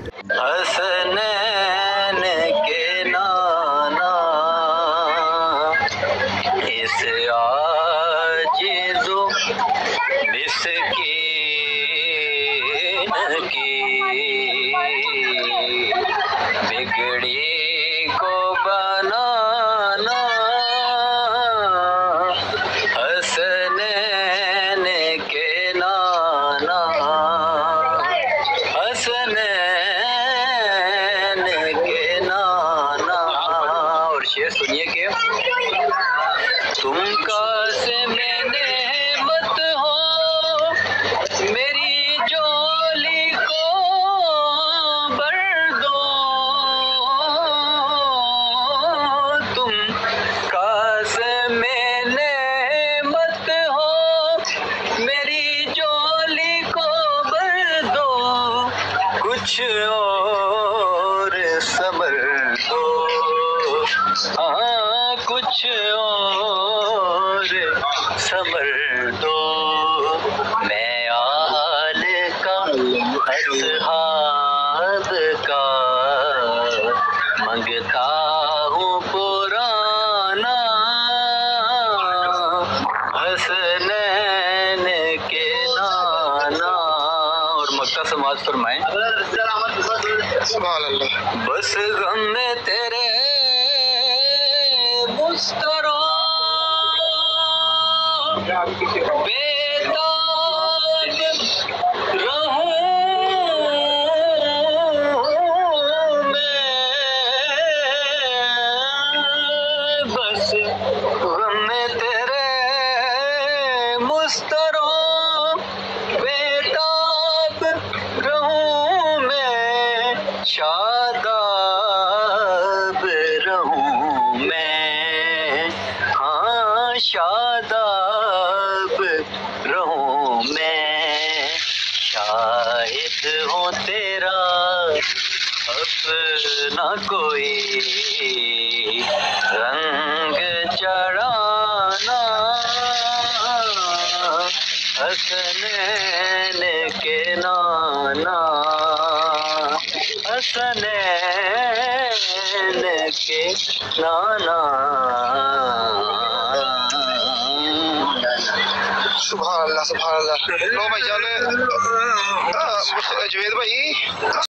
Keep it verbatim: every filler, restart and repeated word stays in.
حسنین کے نانا اس عاجز و مسکین کی بگڑی کو بنانا، حسنین کے نانا حسنین کے نانا۔ اور شعر سنیے کہ تم قاسم نعمت ہو میری جولی کو بھر دو، تم قاسم نعمت ہو میری جولی کو بھر دو، کچھ اور ثمر دو، ہاں کچھ اور ثمر دو، میں آل کا اصحاب کا منگتا ہوں پرانا، حسنین کے نانا۔ اور مکہ سماعت فرمائیں۔ سبحان اللہ۔ بس غم میں تیرے مسترا بیتاب رہوں میں، بس غم میں تیرے مسترا بیتاب رہوں میں، شاداب رہوں میں، ہاں شاداب رہوں میں، شاہد ہوں تیرا اپنا کوئی رنگ چڑھانا، حسنین کے نانا حسنین کے نانا۔ سبحان اللہ سبحان اللہ۔ لو بھائی جان، جوید بھائی